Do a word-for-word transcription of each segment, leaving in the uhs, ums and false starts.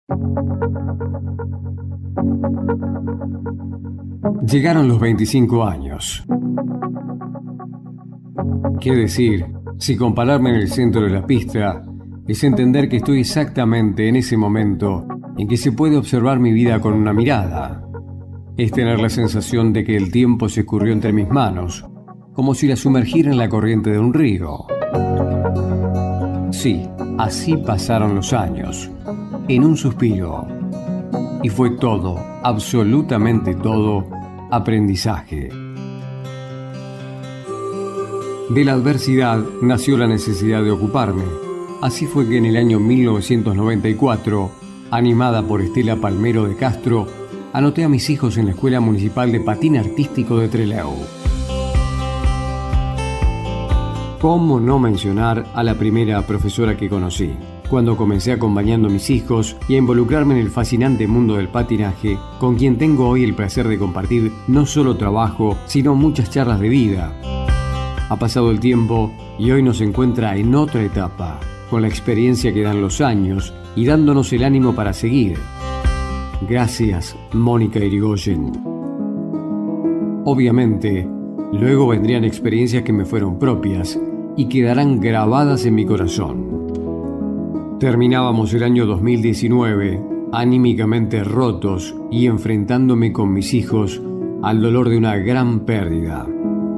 Llegaron los veinticinco años. ¿Qué decir? Si compararme en el centro de la pista es entender que estoy exactamente en ese momento en que se puede observar mi vida con una mirada. Es tener la sensación de que el tiempo se escurrió entre mis manos, como si la sumergiera en la corriente de un río. Sí, así pasaron los años, en un suspiro. Y fue todo, absolutamente todo, aprendizaje. De la adversidad nació la necesidad de ocuparme. Así fue que en el año mil novecientos noventa y cuatro, animada por Estela Palmero de Castro, anoté a mis hijos en la Escuela Municipal de Patín Artístico de Trelew. ¿Cómo no mencionar a la primera profesora que conocí? Cuando comencé acompañando a mis hijos y a involucrarme en el fascinante mundo del patinaje, con quien tengo hoy el placer de compartir no solo trabajo, sino muchas charlas de vida. Ha pasado el tiempo y hoy nos encuentra en otra etapa, con la experiencia que dan los años y dándonos el ánimo para seguir. Gracias, Mónica Irigoyen. Obviamente, luego vendrían experiencias que me fueron propias y quedarán grabadas en mi corazón. Terminábamos el año dos mil diecinueve, anímicamente rotos y enfrentándome con mis hijos al dolor de una gran pérdida.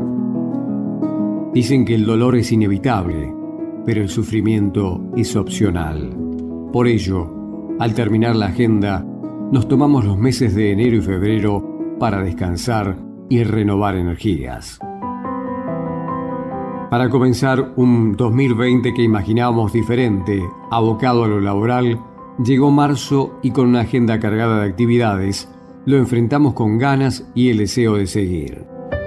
Dicen que el dolor es inevitable, pero el sufrimiento es opcional. Por ello, al terminar la agenda, nos tomamos los meses de enero y febrero para descansar y renovar energías. Para comenzar un dos mil veinte que imaginábamos diferente, abocado a lo laboral, llegó marzo y con una agenda cargada de actividades, lo enfrentamos con ganas y el deseo de seguir.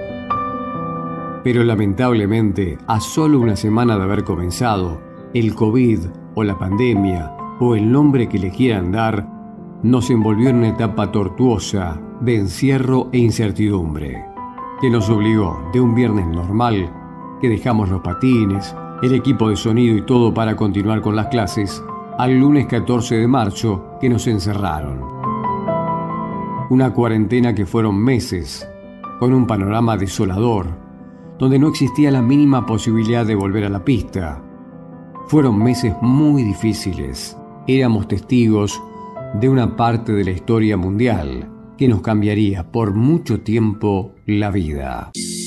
Pero lamentablemente, a solo una semana de haber comenzado, el COVID o la pandemia o el nombre que le quieran dar, nos envolvió en una etapa tortuosa de encierro e incertidumbre, que nos obligó de un viernes normal, que dejamos los patines, el equipo de sonido y todo para continuar con las clases, al lunes catorce de marzo, que nos encerraron. Una cuarentena que fueron meses, con un panorama desolador, donde no existía la mínima posibilidad de volver a la pista. Fueron meses muy difíciles. Éramos testigos de una parte de la historia mundial que nos cambiaría por mucho tiempo la vida.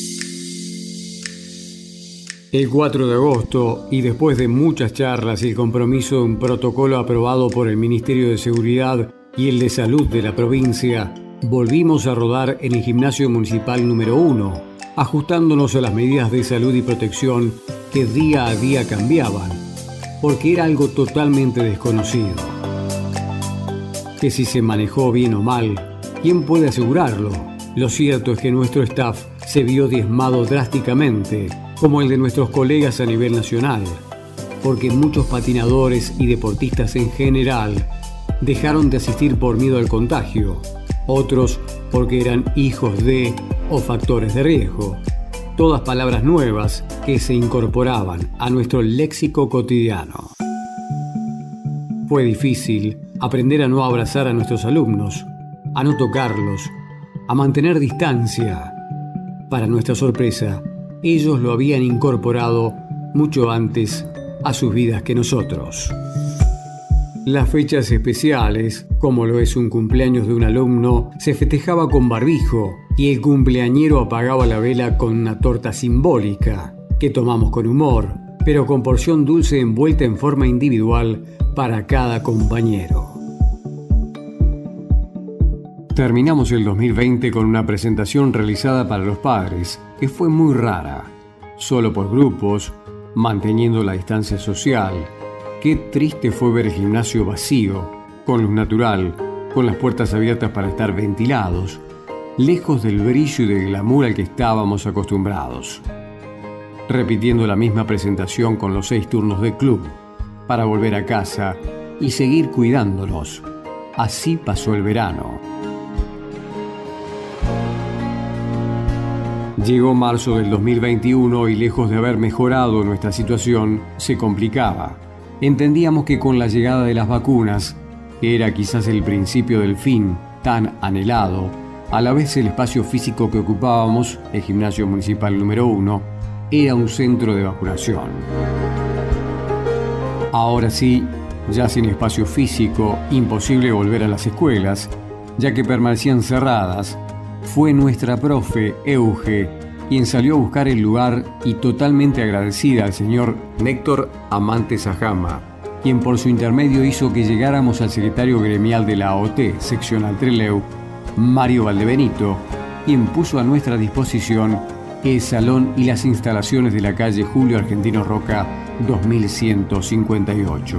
El cuatro de agosto, y después de muchas charlas y el compromiso de un protocolo aprobado por el Ministerio de Seguridad y el de Salud de la provincia, volvimos a rodar en el gimnasio municipal número uno, ajustándonos a las medidas de salud y protección que día a día cambiaban, porque era algo totalmente desconocido. Que si se manejó bien o mal, ¿quién puede asegurarlo? Lo cierto es que nuestro staff se vio diezmado drásticamente, como el de nuestros colegas a nivel nacional, porque muchos patinadores y deportistas en general dejaron de asistir por miedo al contagio, otros porque eran hijos de o factores de riesgo. Todas palabras nuevas que se incorporaban a nuestro léxico cotidiano. Fue difícil aprender a no abrazar a nuestros alumnos, a no tocarlos, a mantener distancia. Para nuestra sorpresa, ellos lo habían incorporado mucho antes a sus vidas que nosotros. Las fechas especiales, como lo es un cumpleaños de un alumno, se festejaba con barbijo y el cumpleañero apagaba la vela con una torta simbólica, que tomamos con humor, pero con porción dulce envuelta en forma individual para cada compañero. Terminamos el dos mil veinte con una presentación realizada para los padres, que fue muy rara, solo por grupos, manteniendo la distancia social. Qué triste fue ver el gimnasio vacío, con luz natural, con las puertas abiertas para estar ventilados, lejos del brillo y del glamour al que estábamos acostumbrados. Repitiendo la misma presentación con los seis turnos de club, para volver a casa y seguir cuidándonos. Así pasó el verano. Llegó marzo del dos mil veintiuno y lejos de haber mejorado nuestra situación, se complicaba. Entendíamos que con la llegada de las vacunas Era quizás el principio del fin, tan anhelado. A la vez el espacio físico que ocupábamos, el gimnasio municipal número uno, era un centro de vacunación. Ahora sí, ya sin espacio físico, imposible volver a las escuelas, ya que permanecían cerradas. Fue nuestra profe, Euge, quien salió a buscar el lugar y totalmente agradecida al señor Néctor Amante Sajama, quien por su intermedio hizo que llegáramos al secretario gremial de la A O T, seccional Trelew, Mario Valdebenito, quien puso a nuestra disposición el salón y las instalaciones de la calle Julio Argentino Roca dos mil ciento cincuenta y ocho.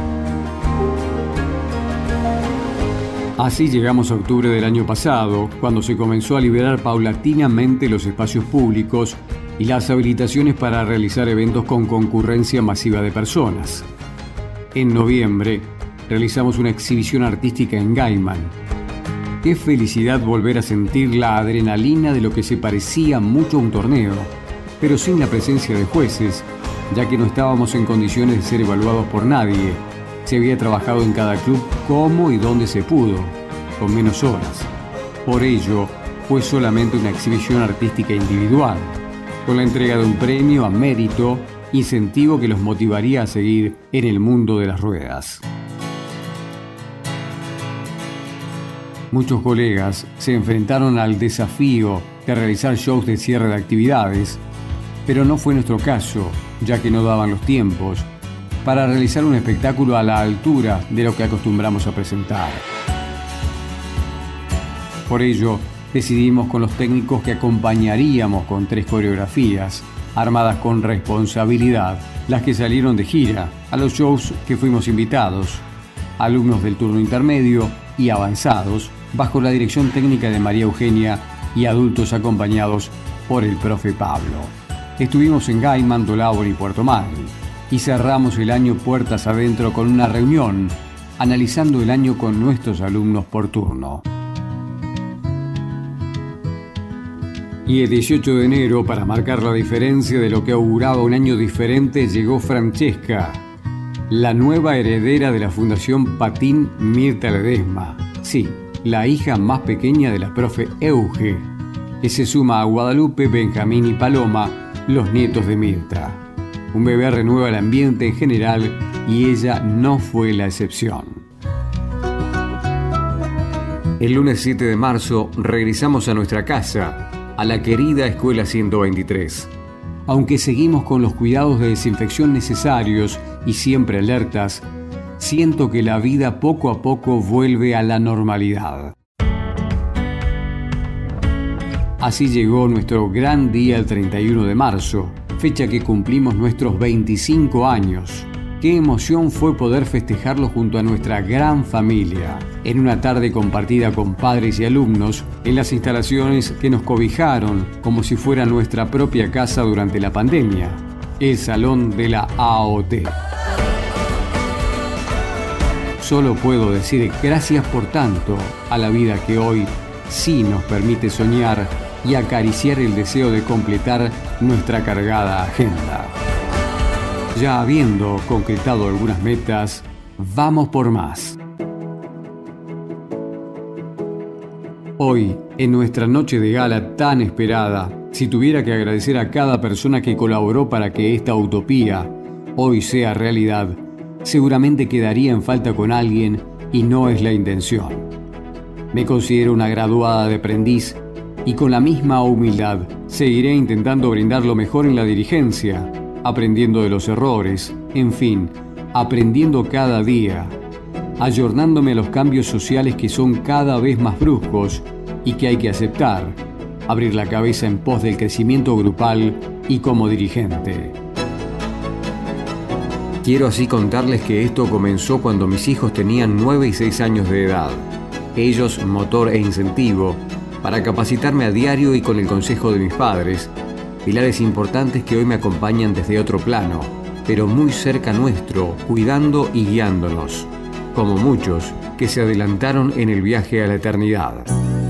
Así llegamos a octubre del año pasado, cuando se comenzó a liberar paulatinamente los espacios públicos y las habilitaciones para realizar eventos con concurrencia masiva de personas. En noviembre, realizamos una exhibición artística en Gaiman. Qué felicidad volver a sentir la adrenalina de lo que se parecía mucho a un torneo, pero sin la presencia de jueces, ya que no estábamos en condiciones de ser evaluados por nadie. Se había trabajado en cada club como y donde se pudo, con menos horas. Por ello, fue solamente una exhibición artística individual, con la entrega de un premio a mérito, incentivo que los motivaría a seguir en el mundo de las ruedas. Muchos colegas se enfrentaron al desafío de realizar shows de cierre de actividades, pero no fue nuestro caso, ya que no daban los tiempos para realizar un espectáculo a la altura de lo que acostumbramos a presentar. Por ello, decidimos con los técnicos que acompañaríamos con tres coreografías, armadas con responsabilidad, las que salieron de gira a los shows que fuimos invitados, alumnos del turno intermedio y avanzados, bajo la dirección técnica de María Eugenia y adultos acompañados por el profe Pablo. Estuvimos en Gaiman, Dolabón y Puerto Madryn y cerramos el año puertas adentro con una reunión, analizando el año con nuestros alumnos por turno. Y el dieciocho de enero, para marcar la diferencia de lo que auguraba un año diferente, llegó Francesca, la nueva heredera de la Fundación Patín Mirta Ledesma. Sí, la hija más pequeña de la profe Euge, que se suma a Guadalupe, Benjamín y Paloma, los nietos de Mirta. Un bebé renueva el ambiente en general y ella no fue la excepción. El lunes siete de marzo regresamos a nuestra casa, a la querida Escuela ciento veintitrés. Aunque seguimos con los cuidados de desinfección necesarios y siempre alertas, siento que la vida poco a poco vuelve a la normalidad. Así llegó nuestro gran día el treinta y uno de marzo, fecha que cumplimos nuestros veinticinco años. Qué emoción fue poder festejarlo junto a nuestra gran familia, en una tarde compartida con padres y alumnos en las instalaciones que nos cobijaron como si fuera nuestra propia casa durante la pandemia, el salón de la A O T. Solo puedo decir gracias por tanto a la vida que hoy sí nos permite soñar y acariciar el deseo de completar nuestra cargada agenda. Ya habiendo concretado algunas metas, vamos por más. Hoy, en nuestra noche de gala tan esperada, si tuviera que agradecer a cada persona que colaboró para que esta utopía hoy sea realidad, seguramente quedaría en falta con alguien y no es la intención. Me considero una graduada de aprendiz y con la misma humildad seguiré intentando brindar lo mejor en la dirigencia, aprendiendo de los errores, en fin, aprendiendo cada día, ayornándome a los cambios sociales que son cada vez más bruscos y que hay que aceptar, abrir la cabeza en pos del crecimiento grupal y como dirigente. Quiero así contarles que esto comenzó cuando mis hijos tenían nueve y seis años de edad. Ellos, motor e incentivo, para capacitarme a diario y con el consejo de mis padres, pilares importantes que hoy me acompañan desde otro plano, pero muy cerca nuestro, cuidando y guiándonos, como muchos que se adelantaron en el viaje a la eternidad.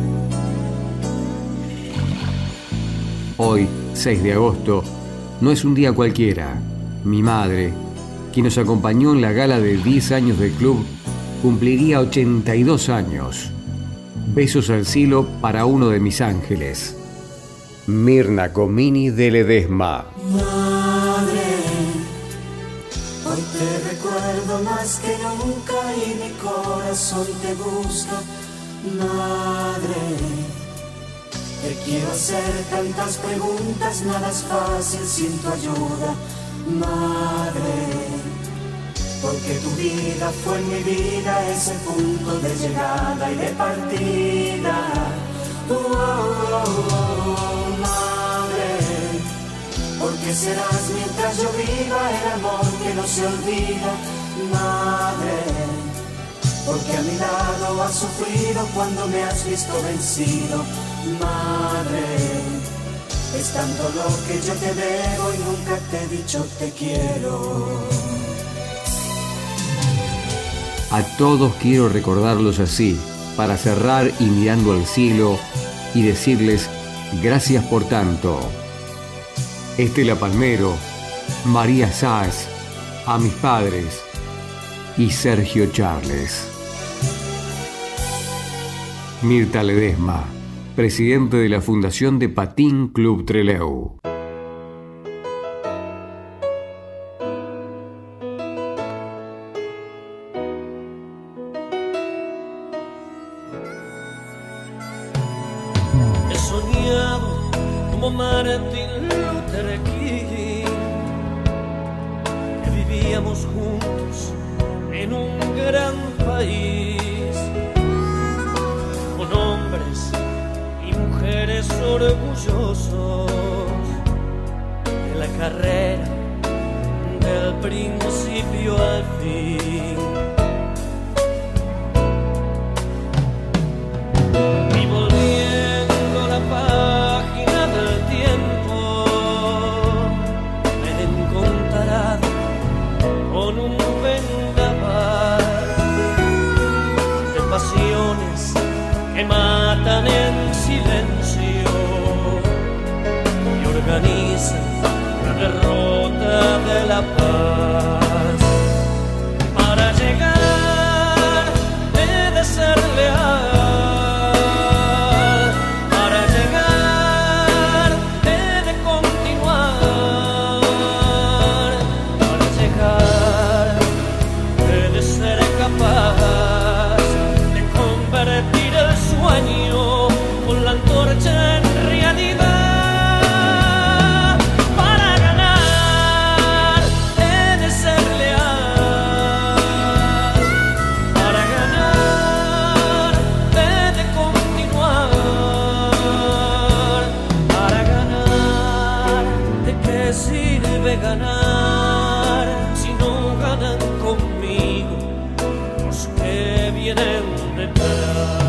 Hoy, seis de agosto, no es un día cualquiera. Mi madre, quien nos acompañó en la gala de diez años del club, cumpliría ochenta y dos años. Besos al cielo para uno de mis ángeles. Mirna Comini de Ledesma. Madre, hoy te recuerdo más que nunca y mi corazón te busca. Madre, te quiero hacer tantas preguntas, nada es fácil sin tu ayuda. Madre, porque tu vida fue en mi vida ese punto de llegada y de partida. Oh, oh, oh, madre, porque serás mientras yo viva el amor que no se olvida. Madre, porque a mi lado has sufrido cuando me has visto vencido. Madre, es tanto lo que yo te debo y nunca te he dicho te quiero. A todos quiero recordarlos así, para cerrar y mirando al cielo y decirles gracias por tanto. Estela Palmero, María Sáez, a mis padres y Sergio Charles. Mirta Ledesma, presidente de la Fundación de Patín Club Trelew. He soñado como Martin Luther King, que vivíamos juntos en un gran país, con hombres y mujeres orgullosos de la carrera del principio al fin. Y volviendo a la página del tiempo, me he encontrado con un vendaval de pasiones que matan en silencio y organizan la derrota de la paz. Para llegar he de ser leal, para llegar he de continuar, para llegar he de ser capaz de convertir el sueño con la antorcha en realidad. Para ganar he de ser leal, para ganar he de continuar, para ganar. ¿De qué sirve ganar si no ganan conmigo los que vienen detrás?